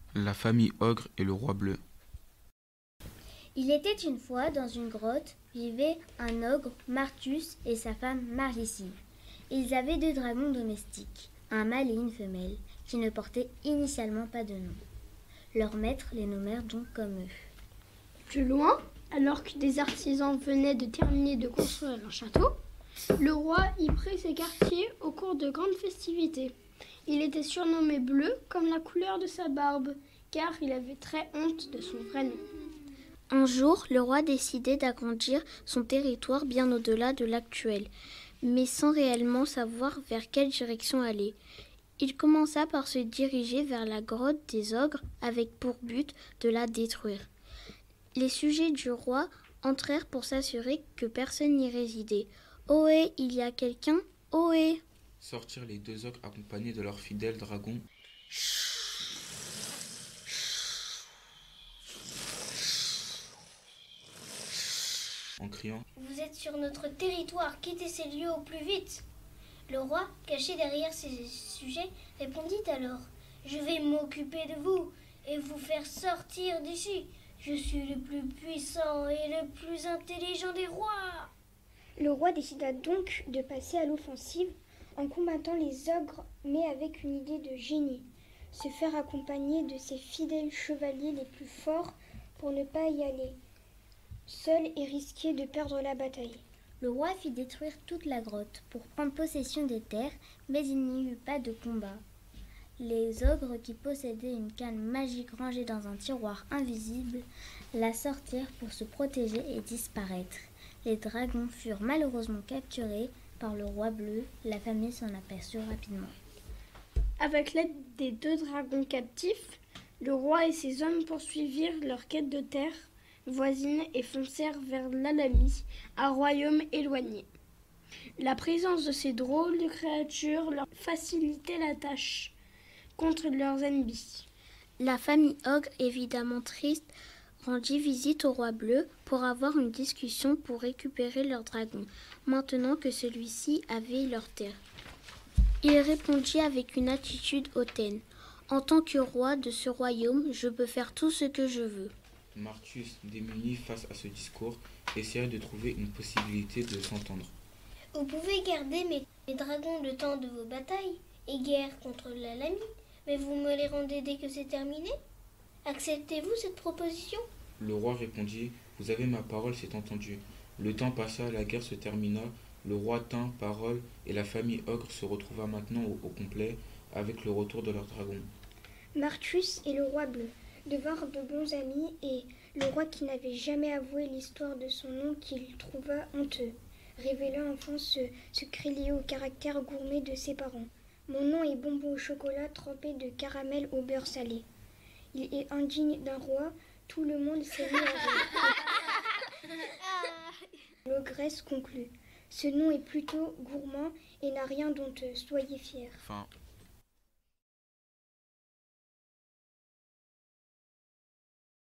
La famille Ogre et le roi bleu. Il était une fois dans une grotte, vivait un ogre, Martus, et sa femme Maricie. Ils avaient 2 dragons domestiques, un mâle et une femelle, qui ne portaient initialement pas de nom. Leurs maîtres les nommèrent donc comme eux. Plus loin, alors que des artisans venaient de terminer de construire un château, le roi y prit ses quartiers au cours de grandes festivités. Il était surnommé Bleu comme la couleur de sa barbe, car il avait très honte de son vrai nom. Un jour, le roi décidait d'agrandir son territoire bien au-delà de l'actuel, mais sans réellement savoir vers quelle direction aller. Il commença par se diriger vers la grotte des ogres avec pour but de la détruire. Les sujets du roi entrèrent pour s'assurer que personne n'y résidait. « Ohé, il y a quelqu'un ? Ohé !» Sortirent les 2 ogres accompagnés de leurs fidèles dragons. En criant « Vous êtes sur notre territoire, quittez ces lieux au plus vite !» Le roi, caché derrière ses sujets, répondit alors « Je vais m'occuper de vous et vous faire sortir d'ici. Je suis le plus puissant et le plus intelligent des rois !» Le roi décida donc de passer à l'offensive en combattant les ogres, mais avec une idée de génie, se faire accompagner de ses fidèles chevaliers les plus forts pour ne pas y aller seul et risquer de perdre la bataille. Le roi fit détruire toute la grotte pour prendre possession des terres, mais il n'y eut pas de combat. Les ogres qui possédaient une canne magique rangée dans un tiroir invisible la sortirent pour se protéger et disparaître. Les dragons furent malheureusement capturés par le roi bleu. La famille s'en aperçut rapidement. Avec l'aide des 2 dragons captifs, le roi et ses hommes poursuivirent leur quête de terre voisine et foncèrent vers l'Alamie, un royaume éloigné. La présence de ces drôles de créatures leur facilitait la tâche contre leurs ennemis. La famille Ogre, évidemment triste, rendit visite au roi bleu pour avoir une discussion pour récupérer leur dragon, maintenant que celui-ci avait leur terre. Il répondit avec une attitude hautaine. « En tant que roi de ce royaume, je peux faire tout ce que je veux. » Martus, démuni face à ce discours, essaya de trouver une possibilité de s'entendre. « Vous pouvez garder mes dragons le temps de vos batailles et guerres contre l'Alamie, mais vous me les rendez dès que c'est terminé ? Acceptez-vous cette proposition ?» Le roi répondit « Vous avez ma parole, c'est entendu. » Le temps passa, la guerre se termina, le roi tint parole et la famille Ogre se retrouva maintenant au complet avec le retour de leurs dragons. Martus et le roi bleu devinrent de bons amis et le roi, qui n'avait jamais avoué l'histoire de son nom qu'il trouva honteux, révéla enfin ce secret lié au caractère gourmet de ses parents. « Mon nom est bonbon au chocolat trempé de caramel au beurre salé. Il est indigne d'un roi, tout le monde s'est mis à rire. » L'ogresse conclut. « Ce nom est plutôt gourmand et n'a rien d'honteux, soyez fiers. » Fin.